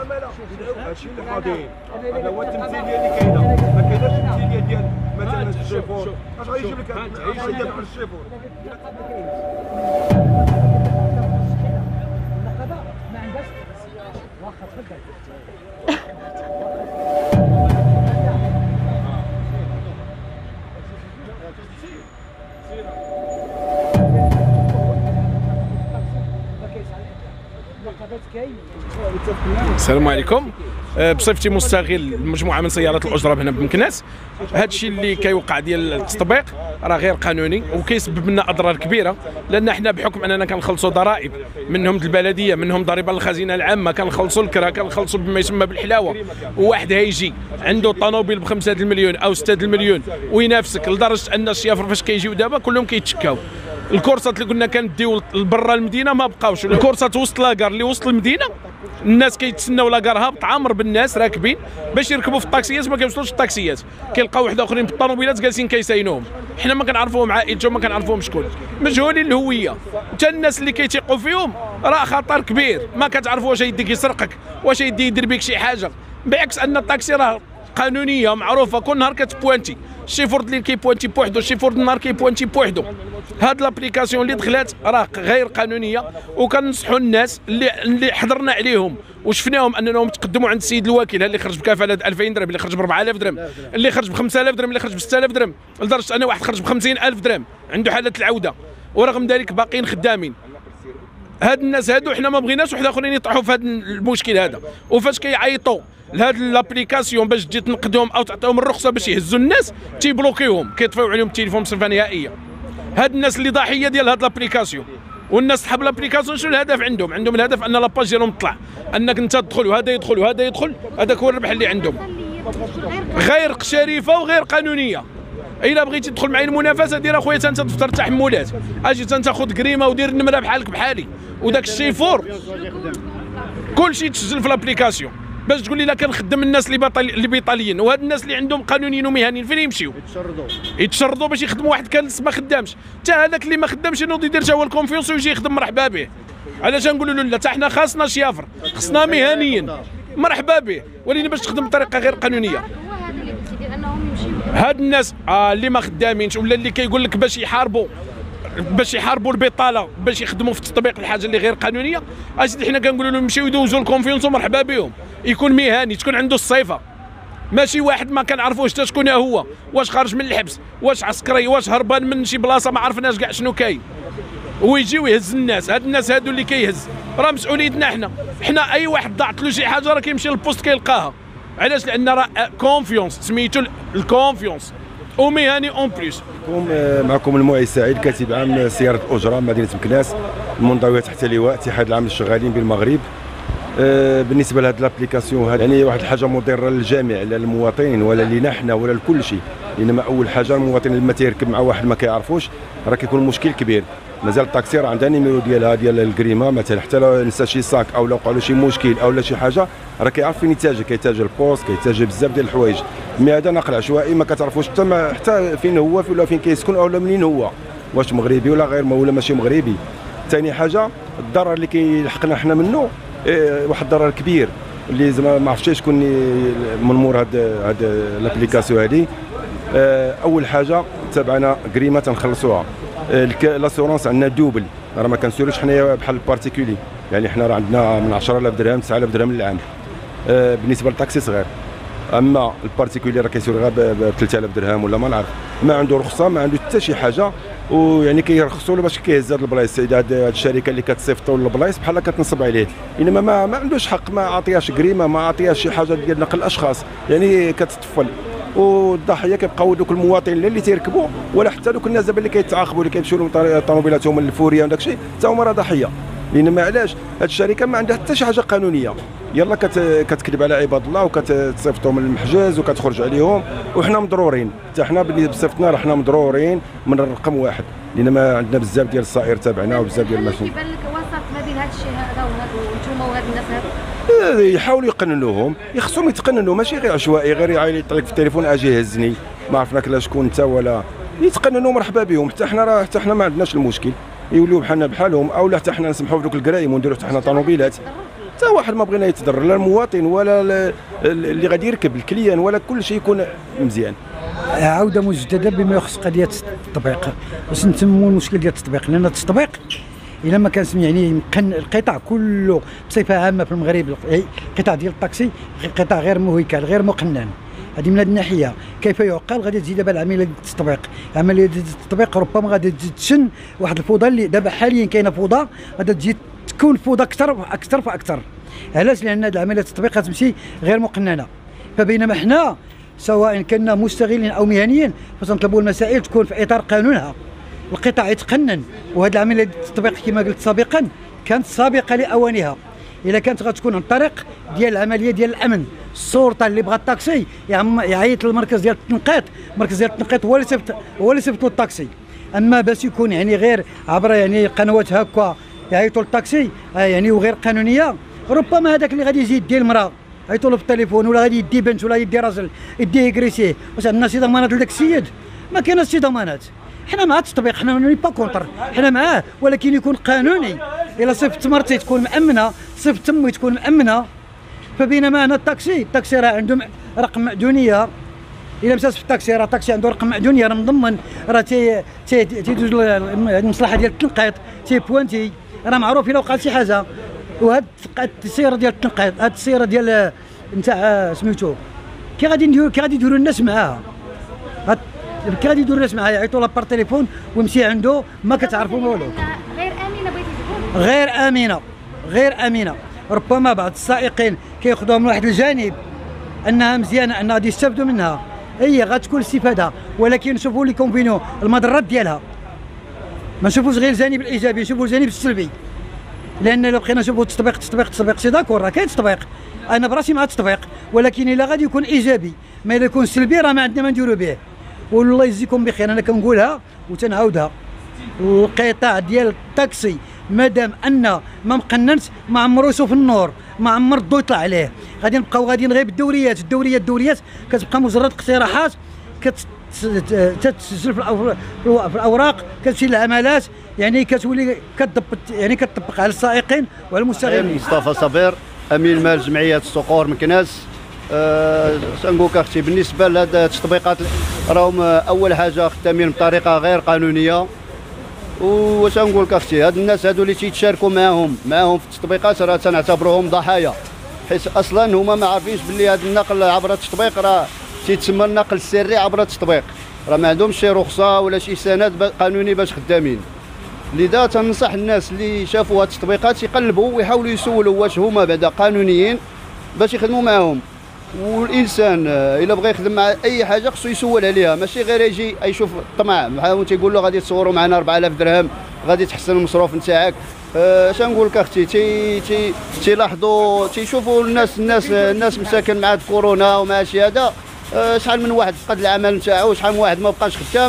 هادشي اللي قاضيين، هذا هو التمثيليه اللي كاينه، ما كايناش التمثيليه ديال مثلا الشيفور، اش غيجيب لك تعيش على الشيفور؟ السلام عليكم. بصفتي مستغل مجموعه من سيارات الاجره هنا بمكناس، هذا الشيء اللي كيوقع ديال التطبيق راه غير قانوني وكيسبب لنا اضرار كبيره، لان حنا بحكم اننا كنخلصوا ضرائب منهم البلديه، منهم ضريبه الخزينه العامه، كنخلصوا الكرا، كنخلصوا بما يسمى بالحلاوه. وواحد هيجي عنده طوموبيل ب5 المليون او 6 المليون وينافسك، لدرجه ان الشيافر فاش كيجيو دابا كلهم كيتشكاو. الكورسات اللي قلنا كنديو لبرا المدينه ما بقاوش، الكورسات وسط لاكار اللي وسط المدينه الناس كيتسناو لاكار هابط عامر بالناس راكبين باش يركبوا في الطاكسيات، ما كيوصلوش الطاكسيات، كيلقاو واحد اخرين بالطوموبيلات جالسين كيساينوهم. حنا ما كنعرفوهم عائلتهم، ما كنعرفوهم شكون، مجهولين الهويه. حتى الناس اللي كيتيقوا فيهم راه خطر كبير، ما كتعرفوا واش يديك يسرقك، واش يدي يدير بك شي حاجه، بعكس ان الطاكسي راه قانونيه معروفه، كل نهار كتبوانتي، الشيفورد اللي كيبوانتي بوحدو، الشيفورد النهار كيبوانتي بوحدو. هاد لابليكاسيون اللي دخلات راه غير قانونيه، وكنصحوا الناس اللي حضرنا عليهم وشفناهم انهم تقدموا عند السيد الوكيل، اللي خرج بكفاله 2000 درهم، اللي خرج ب 4000 درهم، اللي خرج ب 5000 درهم، اللي خرج ب 6000 درهم، لدرجه ان واحد خرج ب 50000 درهم عنده حاله العوده، ورغم ذلك باقيين خدامين. هاد الناس هادو حنا ما بغيناش واحد اخرين يطيحوا في هذا المشكل هذا، وفاش كيعيطوا لهاد لابليكاسيون باش تجي تنقدهم او تعطيهم الرخصه باش يهزوا الناس، تيبلوكيوهم، كيطفيو عليهم التليفون بصفه نهائيه. هاد الناس اللي ضحيه ديال هاد لابليكاسيون، والناس صحاب لابليكاسيون شنو الهدف عندهم؟ عندهم الهدف ان لاباج ديالهم تطلع، انك انت تدخل وهذا يدخل وهذا يدخل، هذاك هو الربح اللي عندهم. غير شريفه وغير قانونيه. الا بغيتي تدخل معايا المنافسه دير اخويا انت دفتر التحملات، اجي تاخذ كريمه ودير النمره بحالك بحالي، وداك الشيفور كلشي تسجل في لابليكاسيون. باش تقول لي لا كنخدم الناس اللي بيطاليين، وهاد الناس اللي عندهم قانونيين ومهنيين فين يمشيو؟ يتشردوا باش يخدموا واحد كان ما خدامش، حتى هذاك اللي ما خدامش ينوض يدير تا هو الكونفيونس ويجي يخدم مرحبا به. علاش نقولوا له لا؟ حتى حنا خاصنا شيافر، خصنا مهنيين مرحبا به، ولكن باش تخدم بطريقه غير قانونيه. هاد الناس اللي ما خدامينش ولا اللي كيقول لك باش يحاربوا البطاله، باش يخدموا في تطبيق الحاجه اللي غير قانونيه، اسيدي حنا كنقولوا لهم يمشيو يدوزوا الكونفيونس ومرحبا بهم، يكون مهني، تكون عنده الصيفه، ماشي واحد ما كنعرفوش حتى شكون هو، واش خارج من الحبس، واش عسكري، واش هربان من شي بلاصه ما عرفناش كاع شنو كاين، ويجي ويهز الناس. هاد الناس هادو اللي كيهز راه مسؤوليتنا حنا اي واحد ضاعت له شي حاجه راه كيمشي للبوست كيلقاها. علاش؟ لان راه كونفيونس، سميتو الكونفيونس ومهني اون بليس. معكم المعي سعيد، كاتب عام سياره الاجره مدينه مكناس، المنضويه تحت لواء اتحاد العام للشغالين بالمغرب. بالنسبه لهذه لابليكاسيون يعني واحد الحاجه مضره للجميع، لا للمواطنين ولا لينا حنا ولا لكل شيء. انما اول حاجه المواطن لما تيركب مع واحد ما كيعرفوش راه كيكون مشكل كبير. مازال الطاكسي راه عندها نيميرو ديالها ديال الكريمه مثلا، حتى لو نسى شي صاك او لو وقع له شي مشكل او لا شي حاجه راه كيعرف فين يتاجر، كيتاجر البوست، كيتاجر بزاف ديال الحوايج. مي هذا نقل عشوائي ما كتعرفوش حتى فين هو ولا فين كيسكن او منين هو، واش مغربي ولا غير ولا ماشي مغربي. ثاني حاجه الضرر اللي كيلحقنا حنا منه واحد الضرر كبير اللي زعما ما عرفتش شكون من مور هاد لابليكاسيون هادي. اول حاجه تبعنا كريمه تنخلصوها، لاسورونس عندنا دوبل، راه ما كنسيروش حنايا بحال البارتيكولي، يعني حنا راه عندنا من 10000 درهم 9000 درهم للعام بالنسبه للطاكسي صغير. اما البارتيكولي راه كيسير غير ب 3000 درهم ولا ما نعرف، ما عنده رخصه ما عنده حتى شي حاجه، ويعني كيرخصوا له باش كيهز هاد البلايص. هاد الشركه اللي كتصيفطوا للبلايص بحال كتنصب عليه، انما ما عندوش حق، ما عطياش كريمه، ما عطياش شي حاجه ديال نقل الاشخاص، يعني كتطفل. والضحيه كيبقاو دوك المواطنين اللي تيركبوا، ولا حتى دوك الناس دابا اللي كيتعاقبوا اللي كيمشيو لهم طوموبيلاتهم الفوريه وداك الشيء حتى هما راه ضحيه. لان علاش؟ هاد الشركه ما عندها حتى شي حاجه قانونيه، يلا كتكذب على عباد الله وكتصيفطهم للمحجز وكتخرج عليهم، وحنا مضرورين، حتى حنا بصفتنا راه حنا مضرورين من الرقم واحد، لان ما عندنا بزاف ديال الصائر تابعنا وبزاف ديال الماشين. كيبان لك وسط ما بين هذا الشيء هذا وانتم وهاد الناس هادو؟ يحاولوا يقننوهم، خصهم يتقننوا، ماشي غير عشوائي غير يعيط لك في التليفون اجي يهزني ما عرفناك لا شكون انت، ولا يتقننوا مرحبا بهم. حتى حنا ما عندناش المشكل، يوليو بحالنا بحالهم، او لا حتى حنا نسمحوا في دوك الكرايم ونديروا حتى حنا طوموبيلات. حتى واحد ما بغينا يتضرر، لا المواطن ولا اللي غادي يركب الكليان ولا كل شيء يكون مزيان. عوده مجدده بما يخص قضيه التطبيق. باش نتموا المشكل ديال التطبيق، لان التطبيق الا ما كانش يعني القطاع كله بصفه عامه في المغرب، القطاع ديال الطاكسي قطاع غير مهيكل غير مقنن. هذه من هذه الناحيه. كيف يعقل؟ غادي تزيد دابا العمليه ديال التطبيق، العمليه ديال التطبيق ربما غادي تزيد تشن واحد الفوضى اللي دابا حاليا كاينه فوضى، غادي تزيد تكون فوضى اكثر فاكثر. علاش؟ لان هذه العمليه التطبيق غتمشي غير مقننه. فبينما حنا سواء كنا مستغلين او مهنيين فسنطلبوا المسائل تكون في اطار قانونها، القطاع يتقنن. وهذه العمليه ديال التطبيق كما قلت سابقا كانت سابقه لاوانها. الا كانت غتكون عن طريق ديال العمليه ديال الامن، الشرطه اللي بغى الطاكسي يعيط للمركز ديال التنقيط، المركز ديال التنقيط هو اللي يصيفط له الطاكسي. اما باش يكون يعني غير عبر يعني قنوات هكا يعيطوا للطاكسي يعني وغير قانونيه، ربما هذاك اللي غادي يجي يدي المراه عيطوا له في التليفون، ولا غادي يدي بنت ولا يدي راجل يدي يكريسيه. واش عندنا شي ضمانات لذاك السيد؟ ما كايناش شي ضمانات. حنا مع التطبيق، حنا ماني با كونتر، حنا معاه، ولكن يكون قانوني. الا صيفط مرتي تكون مامنه، صيفط تمي تكون مامنه. فبينما هنا الطاكسي راه عنده رقم معدونيه. الا مشات في الطاكسي راه الطاكسي عنده رقم معدونيه، راه مضمن، راه تيدوز المصلحه ديال التنقيط، بوانتي، راه معروف الا وقعت شي حاجه. وهاد السياره ديال التنقيط، هاد السياره ديال نتاع سميتو كي غادي يديروا الناس معاها، كي غادي يديروا الناس معاها يعيطوا لها بار تليفون ويمشي عنده ما كتعرفوا ما والو. غير امنه بغيتي تقول؟ غير امنه. ربما بعض السائقين كياخذوها من واحد الجانب انها مزيانه، انها غادي يستافدوا منها، هي غتكون استفاده، ولكن نشوفوا لي كونفينيو المضرات ديالها، ما نشوفوش غير الجانب الايجابي، نشوفوا الجانب السلبي. لان لو بقينا نشوفوا التطبيق سي داكور، راه كاين تطبيق، انا براسي مع التطبيق، ولكن الا غادي يكون ايجابي، ما الا يكون سلبي راه ما عندنا ما نديروا به. والله يجزيكم بخير، انا كنقولها وتنعاودها، القطاع ديال الطاكسي مادام ان ما مقننش ما عمرو يشوف النور، ما عمر الضوء يطلع عليه. غادي نبقاو غاديين غير بالدوريات، الدوريات كتبقى مجرد اقتراحات كتسجل في الاوراق، كتمشي للعملات، يعني كتولي كتطبق على السائقين وعلى المستغلين. مصطفى صبير، امين مال جمعيه الصقور مكناس. سنقول اختي بالنسبه لهاد التطبيقات راهم اول حاجه خدامين بطريقه غير قانونيه. واش نقول لك اختي، هاد الناس هادو اللي تيتشاركوا معاهم في التطبيقات راه تنعتبروهم ضحايا، حيت اصلا هما ما عارفينش باللي هاد النقل عبر التطبيق راه تيتسمى النقل السري عبر التطبيق، راه ما عندهمش شي رخصه ولا شي سند قانوني باش خدامين. لذا تنصح الناس اللي شافوا هاد التطبيقات يقلبوا ويحاولوا يسولوا واش هما بعدا قانونيين باش يخدموا معاهم. والانسان الا بغى يخدم مع اي حاجه خصو يسول عليها، ماشي غير يجي يشوف الطمع بحال تيقول له غادي تصوروا معنا 4000 درهم غادي تحسن المصروف نتاعك. اش نقول لك اختي، تيلاحظوا تيشوفوا الناس مساكن مع كورونا ومع شي هذا، شحال من واحد فقد العمل نتاعو، شحال من واحد ما بقاش خدام،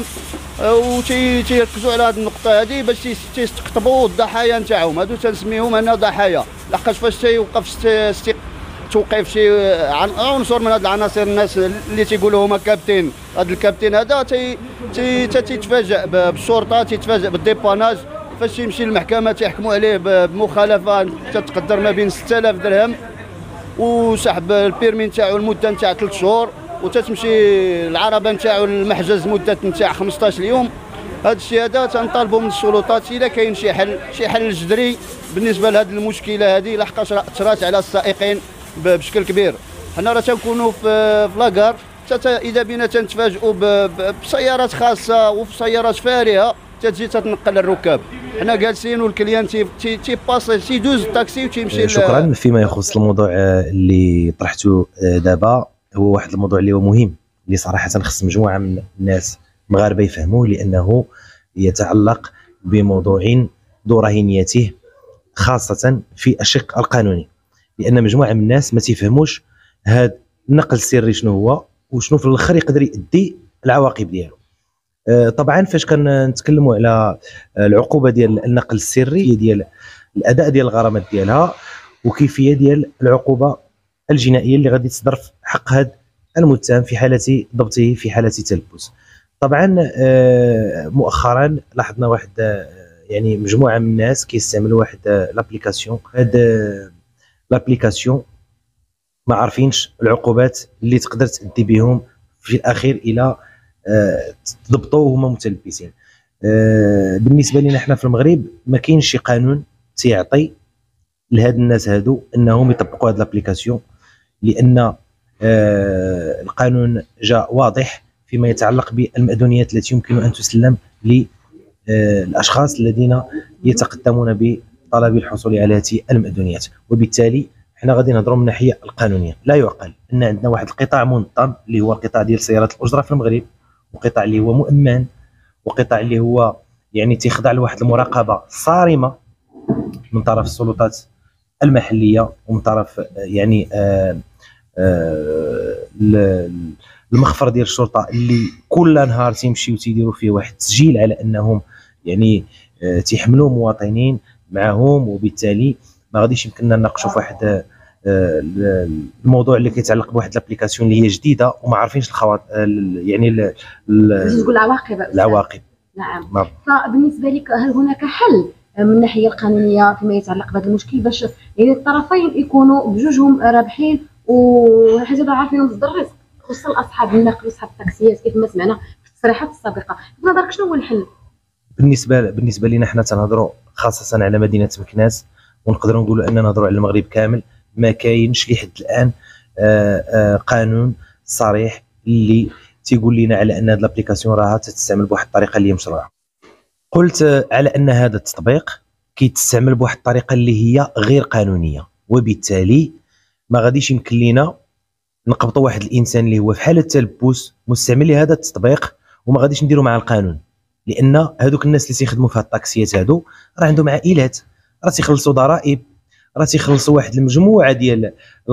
تيركزوا على هذه النقطه هذه باش تيستقطبوا الضحايا نتاعهم. هادو تنسميهم انا ضحايا، لحقاش فاش تيوقف توقف شي عنصر من هاد العناصر، الناس اللي تيقولوا هما كابتن، هذا الكابتن هذا تيتفاجئ بالشرطه، تيتفاجئ بالديباناج، فاش يمشي للمحكمه تيحكموا عليه بمخالفه تتقدر ما بين 6000 درهم وسحب البيرمي نتاعو المده نتاع 3 شهور، وتتمشي العربه نتاعو المحجز مده نتاع 15 يوم. هذا الشيء هذا تنطالبوا من السلطات الا كاين شي حل جذري بالنسبه لهذه المشكله هذه، لحقاش اثرات على السائقين بشكل كبير. حنا راه تنكونوا في لاكار، اذا بينا تنتفاجئوا بسيارات خاصه وفي سيارات فارهه تتجي تتنقل الركاب، حنا جالسين والكليان تيباسي تيدوز الطاكسي وتيمشي. شكرا. فيما يخص الموضوع اللي طرحته دابا، هو واحد الموضوع اللي هو مهم، اللي صراحه خص مجموعه من الناس مغاربه يفهموه، لانه يتعلق بموضوع ذو رهينيته خاصه في الشق القانوني، لان مجموعه من الناس ما تيفهموش هذا النقل السري شنو هو وشنو في الاخر يقدر يؤدي العواقب ديالو. طبعا فاش كنتكلموا على العقوبه ديال النقل السري، ديال الاداء ديال الغرامات ديالها وكيفيه ديال العقوبه الجنائيه اللي غادي تصدر في حق هذا المتهم في حاله ضبطه في حاله تلبس. طبعا مؤخرا لاحظنا واحد يعني مجموعه من الناس كيستعملوا واحد لابليكاسيون، هذا لابليكاسيون ما عارفينش العقوبات اللي تقدر تأدي بهم في الاخير الى تضبطوا هما متلبسين. بالنسبه لنا احنا في المغرب ما كاينش شي قانون تيعطي لهاد الناس هادو انهم يطبقوا هاد لابليكاسيون، لان القانون جاء واضح فيما يتعلق بالمأذونيات التي يمكن ان تسلم للاشخاص الذين يتقدمون بطلب الحصول على هذه المأذونيات. وبالتالي حنا غادي نهضروا من الناحيه القانونيه. لا يعقل ان عندنا واحد القطاع منظم اللي هو القطاع ديال سيارات الاجره في المغرب، وقطاع اللي هو مؤمن، وقطاع اللي هو يعني تيخضع لواحد المراقبه صارمه من طرف السلطات المحليه ومن طرف يعني المخفر ديال الشرطه اللي كل نهار تيمشيو تيديروا فيه واحد التسجيل على انهم يعني تيحملوا مواطنين معهم. وبالتالي ما غاديش يمكننا نناقشوا في واحد الموضوع اللي كيتعلق بواحد لابليكاسيون اللي هي جديده وما عارفينش يعني تقول العواقب. نعم. فبالنسبه لك هل هناك حل من الناحيه القانونيه فيما يتعلق بهذا المشكل باش يعني الطرفين يكونوا بجوجهم رابحين وحاجه عارفين مصدر الرزق، خصوصا اصحاب النقل واصحاب التاكسيات كيف ما سمعنا في التصريحات السابقه؟ في نظرك شنو هو الحل؟ بالنسبه لنا حنا تنهضروا خاصه على مدينه مكناس، ونقدروا نقولوا اننا نهضروا على المغرب كامل. ما كاينش لحد الان قانون صريح اللي تيقول لنا على ان هذه الابليكاسيون راها تستعمل بواحد الطريقه اللي هي مشروعه. قلت على ان هذا التطبيق كيتستعمل بواحد الطريقه اللي هي غير قانونيه، وبالتالي ما غاديش يمكن لينا نقبطوا واحد الانسان اللي هو في حاله تلبس مستعمل لهذا التطبيق وما غاديش نديروا مع القانون، لان هذوك الناس اللي تيخدموا في هاد الطاكسيات هادو راه عندهم عائلات، راه تيخلصوا ضرائب، راه تيخلصوا واحد المجموعه ديال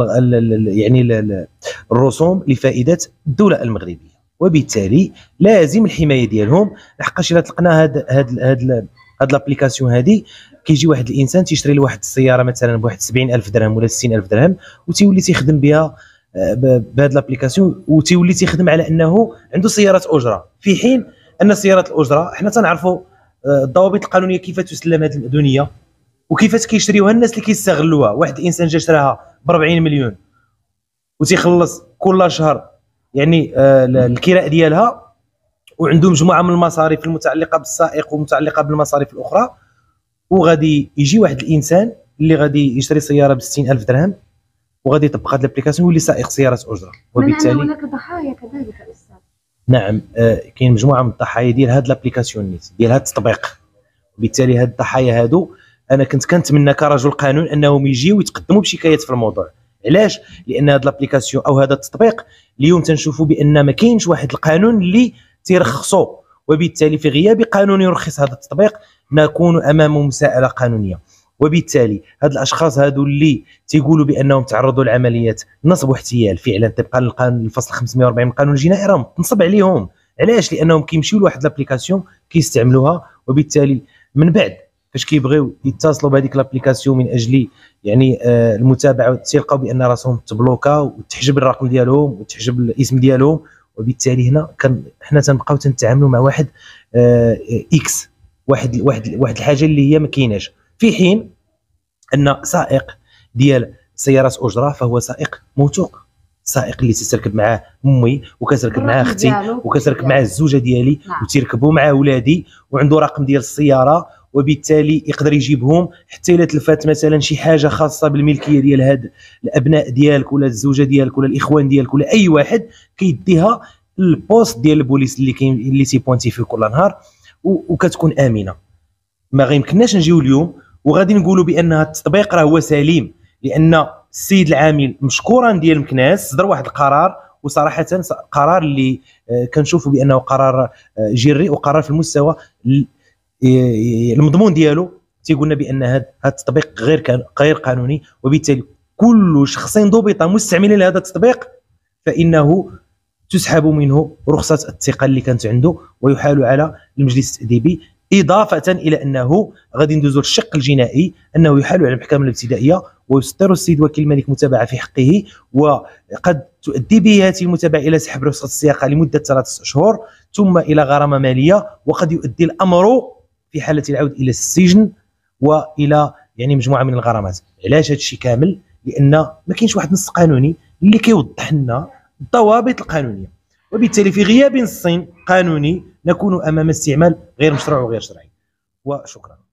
يعني الرسوم لفائده الدوله المغربيه. وبالتالي لازم الحمايه ديالهم، لحقاش الا طلقنا هاد لابليكاسيون هادي كيجي واحد الانسان تيشري له واحد السياره مثلا بواحد 70,000 درهم ولا 60,000 درهم وتيولي تيخدم بها بهاد لابليكاسيون، وتيولي تيخدم على انه عنده سيارات اجره، في حين ان سيارات الاجره حنا تنعرفوا الضوابط القانونيه كيف تسلم هذه المأذونيه وكيفاش كيشريوها الناس اللي كيستغلوها. واحد الانسان جا شراها ب 40 مليون وتيخلص كل شهر يعني الكراء ديالها، وعنده مجموعه من المصاريف المتعلقه بالسائق ومتعلقه بالمصاريف الاخرى، وغادي يجي واحد الانسان اللي غادي يشري سياره ب 60,000 درهم وغادي يطبق هذه الابليكاسيون ويولي سائق سياره اجره. وبالتالي هناك ضحايا كذلك استاذ. نعم، كاين مجموعه من الضحايا ديال هذه الابليكاسيون ديال هذا التطبيق. وبالتالي هاد الضحايا هادو انا كنت كنتمنى كرجل قانون انهم يجيو ويتقدموا بشكايات في الموضوع. علاش؟ لان هذا الابليكاسيون او هذا التطبيق اليوم تنشوفوا بان ما كاينش واحد القانون اللي تيرخصو، وبالتالي في غياب قانون يرخص هذا التطبيق نكون امام مساءله قانونيه. وبالتالي هاد الاشخاص هادو اللي تيقولوا بانهم تعرضوا لعمليات نصب واحتيال فعلا طبقا للفصل 540 من القانون الجنائي راهم تنصب عليهم. علاش؟ لانهم كيمشيو لواحد الابليكاسيون كيستعملوها، وبالتالي من بعد فاش كيبغيو يتصلوا بهذيك لابليكاسيون من اجل يعني المتابعه تيلقاو بان راسهم تبلوكا وتحجب الرقم ديالهم وتحجب الاسم ديالهم. وبالتالي هنا حنا تنبقاو تنتعاملوا مع واحد اكس، واحد الحاجه اللي هي ما كايناش، في حين ان سائق ديال سيارات اجره فهو سائق موثوق، سائق اللي تتركب معاه امي وكتركب معاه اختي وكتركب معاه الزوجه ديالي وتيركبوا مع ولادي وعنده رقم ديال السياره، وبالتالي يقدر يجيبهم حتى الا تلفات مثلا شي حاجه خاصه بالملكيه ديال هاد الابناء ديالك ولا الزوجه ديالك ولا الاخوان ديالك ولا اي واحد، كيديها للبوست ديال البوليس اللي تيبونتي فيه كل نهار وكتكون امنه. ما غيمكنناش نجيو اليوم وغادي نقولوا بان هذا التطبيق راه هو سليم، لان السيد العامل مشكورا ديال مكناس صدر واحد القرار، وصراحه قرار اللي كنشوفوا بانه قرار جريء وقرار في المستوى المضمون ديالو تيقولنا بان هذا التطبيق غير قانوني. وبالتالي كل شخص ضبط مستعملا لهذا التطبيق فانه تسحب منه رخصه الثقه اللي كانت عنده ويحال على المجلس التاديبي، اضافه الى انه غادي ندوزو للشق الجنائي انه يحال على المحكمه الابتدائيه ويصدر السيد وكيل الملك متابعه في حقه، وقد تؤدي به هذه المتابعه الى سحب رخصه السياقه لمده 3 أشهر ثم الى غرامه ماليه، وقد يؤدي الامر في حاله العود الى السجن والى يعني مجموعه من الغرامات. علاش هذا الشيء كامل؟ لان ما كاينش واحد النص قانوني اللي كيوضح لنا الضوابط القانونيه، وبالتالي في غياب نص قانوني نكون امام استعمال غير مشروع وغير شرعي. وشكرا.